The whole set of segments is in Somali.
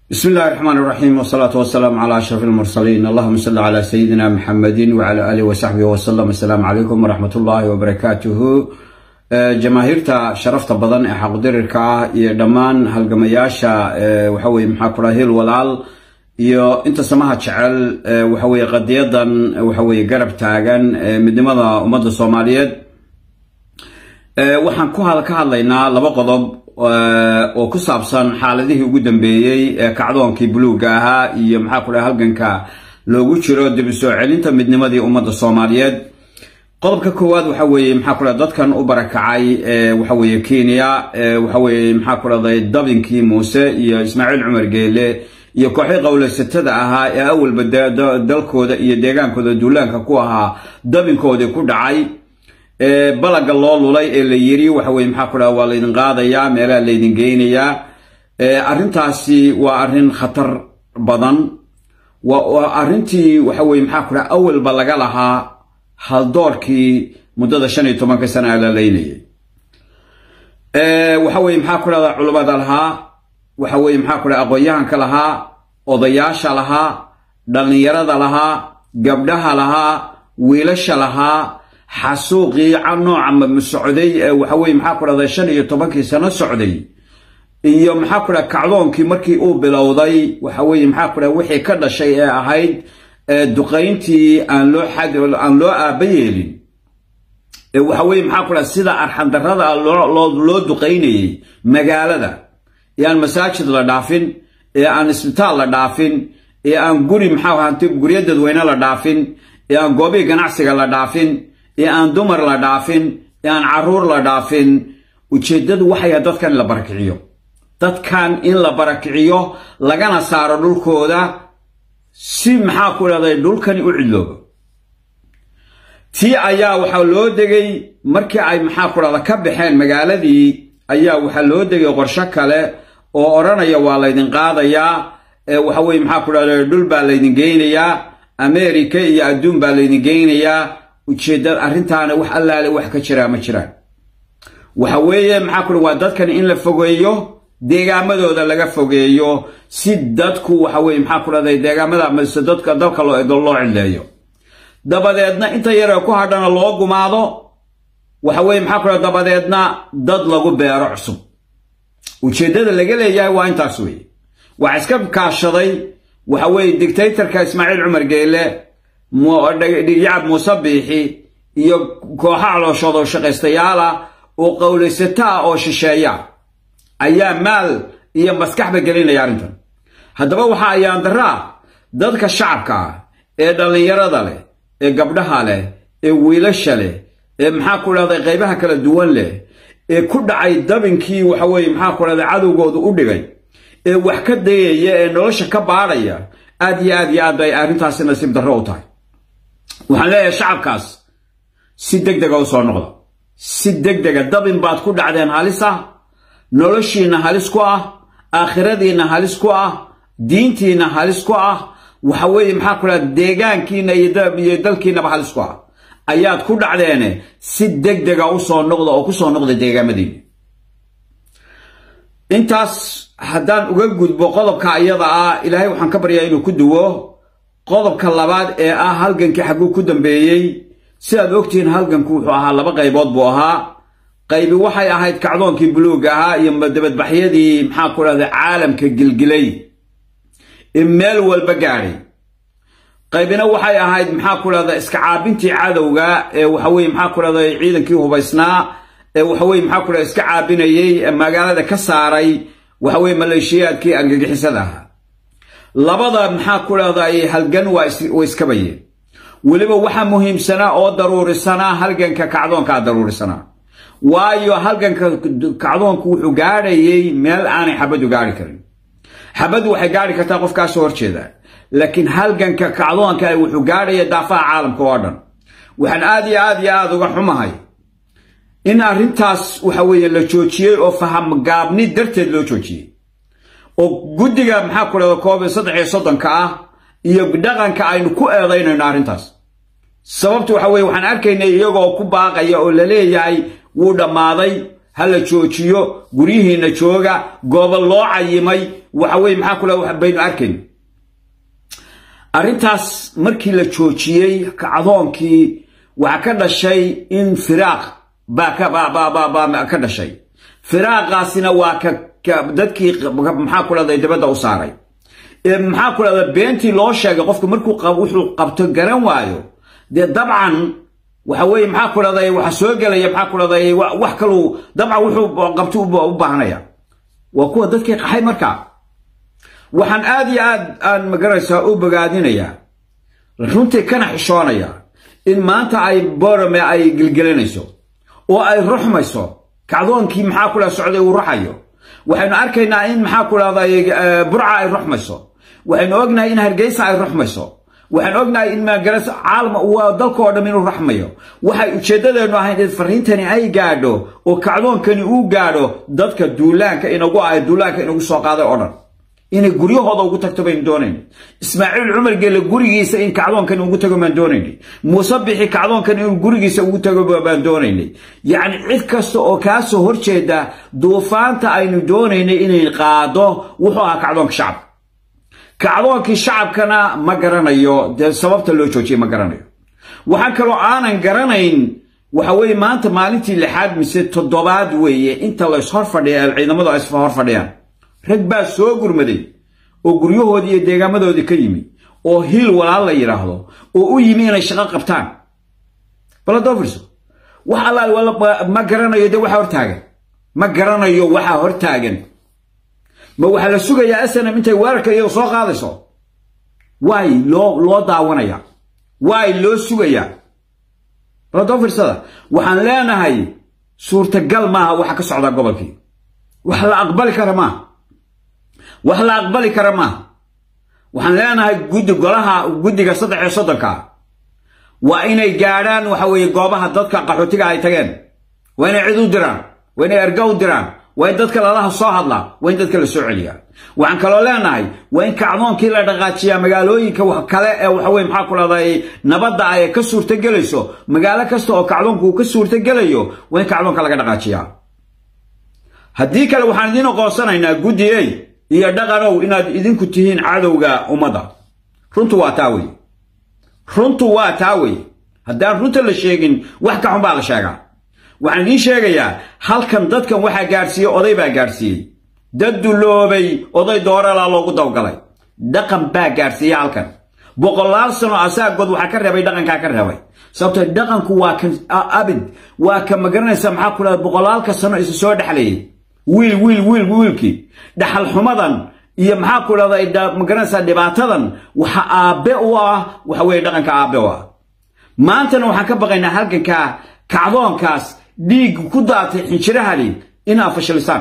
بسم الله الرحمن الرحيم والصلاة والسلام على أشرف المرسلين. اللهم صل على سيدنا محمد وعلى آله وصحبه وسلم. السلام عليكم ورحمة الله وبركاته. جماهيرتا شرفت بدن حق دركا دمان هالجمياشا وحوي محاكرة هيل والال يو انت سماها شعل وحوي قديدا وحوي قرب تاجن من لماذا أمد الصوماليات waxaan ku hadlaynaa laba qodob oo ku saabsan xaaladihii ugu dambeeyay kacdoonkii buluuga ahaa iyo maxaa ku dhahay halganka loogu jiro dib u soo celinta midnimadii ummadda Soomaaliyeed. qodobka koowaad waxa weeye maxaa ku dhahay dadkan u barakacay waxa weeye Kenya waxa weeye maxaa ku dhahay dabinkii Muuse iyo Ismaaciil Cumar Geele iyo kooxii qowlaysatada ahaa ee awalba dalkooda iyo deegaankooda duulaanka ku ahaa dabinkoodii ku dhacay balaga loo lulay ee la yiri waxa weeye maxaa ku dhahay waa la idin qaadayaa meelaha la idin geynayaa arrintaasi waa arrin khatar badan waa arrintii waxa weeye maxaa ku dhahay awalba laga lahaa haldoorkii muddada 15 sano la leeyahay waxa weeye maxaa ku dhahay culimada lahaa waxa weeye maxaa ku dhahay aqoonyahanka lahaa odayaasha lahaa dhalinyarada lahaa gabdhaha lahaa wiilasha lahaa xasuuqii nooca mas'uuday waxa weeye maxaa ku dhahay 15 sano socday iyo maxaa ku dhahay kacdoonkii markii uu bilowday waxa weeye maxaa ku dhahay wixii ka dhashay ee ahayd duqeyntii aan loo aabayeelin waxa weeye maxaa ku dhahay sida arxan darrada loo duqeynayay magaalada aan masaajid la dhaafin aan isbitaal la dhaafin aan guri maxaa hanti guriga dadweyne la dhaafin aan goobi ganacsiga la dhaafin aan dumar la dhaafin aan caruur la dhaafin ujeedadu waxay dadkan la barakiciyo dadkan in la barakiciyo lagana saaro dhulkooda si maxaa ku dhaday dhulkani u cidloobo tii ayaa waxa loo degay markii ay maxaa ku dhaday ka baxeen magaaladii ayaa waxa loo degay qorshe kale oo oranaya waa la idin qaadayaa waxa weeye maxaa ku dhaday dhul baa la idin geynayaa America iyo adduun baa la idin geynayaa ujeedada arrintaana wax allaale wax ka jira ma jiraan waxa weeye maxaa ku waa dadkan in la fogeeyo deegaamadooda laga fogeeyo si dadku waxa weeye maxaa ku dhaday deegaamada mise dadka dalka loo cileeyo dabadeedna inta yar ku hadhana loo gumaado waxa weeye maxaa ku dhaday dabadeedna dad lagu beero cusub ujeedada laga leeyahay waa intaas weeye waxa iska kaashaday waxa weeye dictatorka Ismaaciil Cumar Geele dhigyaab Muuse Biixi iyo kooxaha calooshooda shaqaystayaala oo qowlaysata oo shisheeya ayaa maal iyo maskaxba gelinaya arrintan haddaba waxa ayaan daraa dadka shacabka ee dhalinyarada leh ee gabdhaha leh ee wiilasha leh ee maxaa ku dhaday qaybaha kala duwan leh ee ku dhacay dabinkii waxa weeye maxaa ku dhaday cadawgooda u dhigay ee wax ka dayaya ee nolosha ka baaraya aad iyo aad bay arrintaasi nasiib darro u tahay waxaan leeyahay shacabkaas si degdeg ah u soo noqda si degdeg ah dabin baad ku dhacdeen halis ah noloshiina halis ku ah aakhiradiina halis ku ah diintiina halis ku ah waxa weeye maxaa ku dhaday deegaankiina iyo dalkiina halis ku ah ayaad ku dhacdeen si degdeg ah u soo noqda oo ku soo noqda deegaamadiina intaas haddaan uga gudbo qodobka ayada ah ilaahay waxaan ka baryaa inuu ku duwo qodobka labaad ee ah halganka xaguu ku dambeeyay sidaad ogtiin halganku wuxuu ahaa laba qaybood buu ahaa qaybi waxay ahayd kacdoonkii buluuga ahaa iyo madabadbaxyadii maxaa ku dhaday caalamka gilgilay meel walba gaaray qaybina waxay ahayd maxaa ku dhaday iska caabintii cadawga ee waxa weeye maxaa ku dhaday ciidankii hubaysnaa ee waxa weeye maxaa ku dhaday iska caabinayay magaalada ka saaray waxa weeye maleeshiyaadkii argagixisada ahaa labada maxaa ku dhaday halgan waa iska bayeen waliba waxa muhiimsana oo daruurisana halganka kacdoonka daruurisana waayo halganka kacdoonku wuxuu gaarayay meel aanay xabadu gaari karin xabadu waxay gaari kartaa qofkaas soo horjeeda laakiin halganka kacdoonka wuxuu gaarayay daafaha caalamka oo dhan waxaan aad uga xumahay in arrintaas waxa weeye la joojiyay oo faham gaabni darteed loo joojiyay oo guddiga maxaa ku dhaday koob 330 ah iyo dhaqanka aynu ku eedaynayno arrintaas sababtu waxa weeye waxaan arkaynay iyagoo ku baaqaya oo la leeyahay wuu dhamaaday hala joojiyo gurihiina jooga gobol loo cayimay وحوي محاكل بين أركن أرنتاس مركي لتشوشيي كعظونكي وعكذا الشيء إن فراق با كذا شيء فراق قاسنا وكدتكي محاكل هذا يتبدأ وصاري محاكل هذا بنتي لوشة قفك مركو قبط الجرام وايو ده طبعا وحوي محاكل هذا وحسوق لي محاكل هذا وحكلوا طبعا وحو قبطوا بهنايا وكو دتكي قحي مركا وحن آن مقرسة وبقادينيا runtii kana xishoonaya in maanta ay boorame ay gilgilanayso oo ay ruxmayso kacdoonkii maxaa kula socday uu ruxayo waxaynu arkaynaa in maxaa kula burca ay ruxmayso waxaynu ognahay in hargeysa ay ruxmayso waxaan ognahay in magaras caalma uu dalka oo dhan inuu ruxmayo waxay ujeedadeenu ahayd in fariintani ay gaadho oo kacdoonkani uu gaadho dadka duulaanka inagu soo qaaday oo dhan إن الجريه هذا وقتك تبين دونين إسماعيل عمر قال الجريه سئن كعدون كانوا وقتك من دونين مصبح كعدون كانوا الجريه سوقتك من دونين يعني عدكست أو كاسو هرشة ده دوفان تأين دونين إن القاده وحوها كعدون كشعب كعدون كشعب كنا ما قرنا يو ده سبب تلو شيء ما قرنا يو وحكروا أنا قرنين وحوي ما أنت مالتي لحد مسد تضباد ويا أنت الله يصهر فديا عندما ده يصهر فديا رجبا سوغر مدي او غريوهودي deegaamadoodi ka yimi oo hil walaal la yiraahdo oo u yimi inay shaqo qabtaan bal doofirso waxa la wala ma garanayo de waxa hortaagan ma garanayo waxa hortaagan ma waxa la sugayaa asana intay weerarka iyo soo qaadayso way loo daawanaya way loo sugayaa bal doofirsada waxaan leenahay suurtagal maaha waxa ka socda gobolkii waxa la aqbali kara maaha وحلا أقبل كرما وحنا لنا جودي صدق صدقة وإن الجاران وحوي جوابها ضدك قحوتك على تجان وإن عدو دران وإن أرجو دران وإن ضدك الله الصاحب الله وإن ضدك السعودية وعن كلامنا وإن كعظون كلا دغاتيا مقالوي كلا وحوي محاكل هذا نبض كسر تجلسه مقالك كستو كعظون كسر تجليه وإن كعظون كلا دغاتيا هديك لو حندينه قاصنا إن جودي أي iyo dhaqanow inaad idinku tihiin cadowga umada runtu waa taaway haddaan runta la sheegin wax ka xun baa la sheegaa waxaan idin sheegayaa halkan dadkan waxa gaarsiiyay oday baa gaarsiiyay dad duloobay oday doorala loogu dawgalay dhaqan baa gaarsiiyay halkan boqolaal sano asaagod waxa ka reebay dhaqanka ka reebay sababtoo dhaqanku waa kan abid waa ka magaranaysa maxaa kula boqolaalka sano isu soo dhaxlayay wiilkii dhaxal xumadan iyo maxaa ku leedahay magaranaysa dhibaatadan waxa aabe u ah waxa weey dhaqanka aabe u ah maantana waxaan ka baqaynaa halkanka kacdoonkaas dhiig ku daatay xinjirahali in afashilisan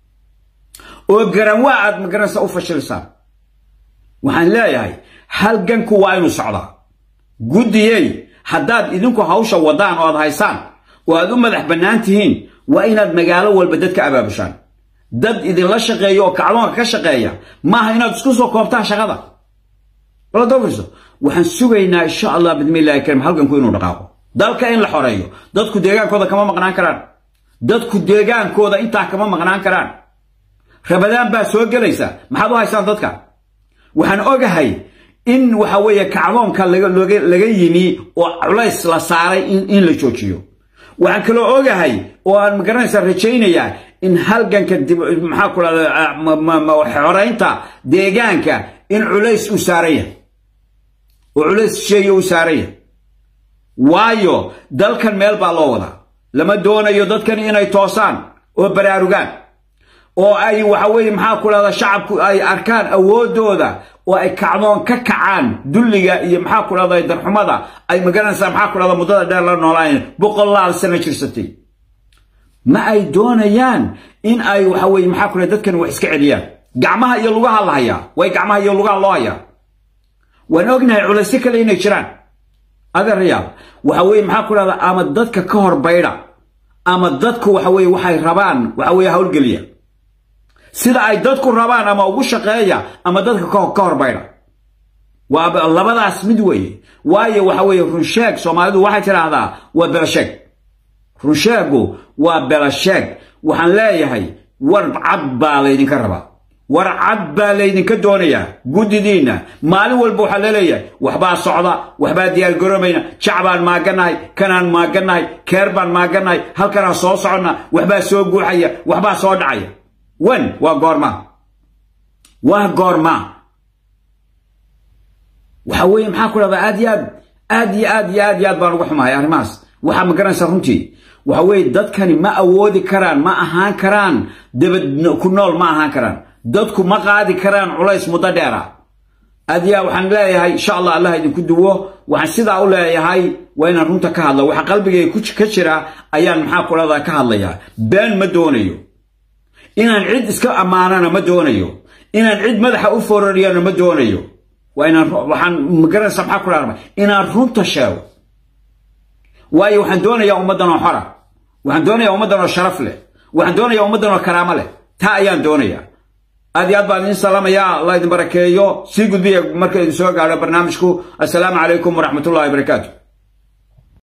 oo garanwaa aad magaranaysa u fashilisan waxaan leeyahay halganku waa inuu socdaa gudiyay haddaad idinku hawsha wadaan oo aad haysaan oo aad u madax bannaan tihiin وإن المجال والبدت كأبابشان دد إذا لا شقية وكعلون كشقية ما هنا تسكسو كوبتها شغلة ولا دوفرسو وحنسوينا إن شاء الله بإذن الله الكريم حلقة نكونوا نقاقو دال كائن لحوريو دد كديجان كودا كمان مقنان كران دد كديجان كودا إنت كمان مقنان كران ربدان بسوق ليس ما حدوا هيسان ددك وحن أوجهي إن وحوي كعلون كان لجيني وعليس لصاري إن لشوتشيو وعن كل أوجهي وأن مقرنس الرجينية إن هالجنك محاكل حرينتا ديجانك إن عليس أسارية وعليس شيء أسارية وايو دل كان ميل بالوضع لما دونا يضد كان إنه يتوصان وبراروجان أو أي وحوي محاكل هذا شعب أي أركان أو دودا وأي كعدون ككعان دلية محاكل هذا يدر حمادا أي مقرنس محاكل هذا مدة دار لنولاين بقول الله السنة شرستي ما أي دونيان إن أي وحوي محاكل هذا كان وحسك عليان قعمها يلوغها الله يا وأي قعمها يلوغها الله يا ونوجنا على سكة لين يشران هذا الرياض وحوي محاكل هذا أمدتك كهر بيرا أمدتك وحوي وحي ربان وحوي هول قليا sida ay dadku rabaan ama ugu shaqeeya ama dadka ka horbayra waa labadaas mid weeye waayo waxa weeye runsheeg Soomaalidu waxay tiraahdaa waa belasheeg runsheegu waa belasheeg waxaan leeyahay war cad baa la idinka rabaa warcad baa laydinka doonayaa guddidiinna maalin walba waxaa laleeyahay waxbaa socda waxbaa diyaargaroobayna jacbaan maaganahay kanaan maaganahay keer baan maaganahay halkanaan soo soconna waxbaa soo guuxaya waxbaa soo dhacaya wan waa goorma waxa weeye maxaa ku dhahdaa aad baan uga xumahay arrimahaas waxaa ma garanaysaa runtii waxa weeye dadkani ma awoodi karaan ma ahaan karaan dabad ku nool ma ahaan karaan dadku ma qaadi karaan culays muddo dheera adiya waxaan leeyahay insha Allah Allah idinku duwo waxaan sidaa u leeyahay waa inaan runta ka hadlo waxa qalbigayga ka jira ayaan maxaa ku dhahdaa ka hadlayaa been ma doonayo inaan cid iska amaanana ma doonayo inaan cid madaxa u foorariyana ma doonayo waa inaan waxaan ma garanaysaa maxaa ku dhahdaa inaan runta sheego waayo waxaan doonayaa ummadan oo xora waxaan doonayaa ummadan oo sharaf leh waxaan doonayaa ummadan oo karaamo leh taa ayaan doonayaa aad iyo aad baan idin salaamayaa Allah idin barakeeyo sii gudbiya marka idin soo gaaro barnaamijku assalaamu calaykum waraxmatullaahi wabarakaatuh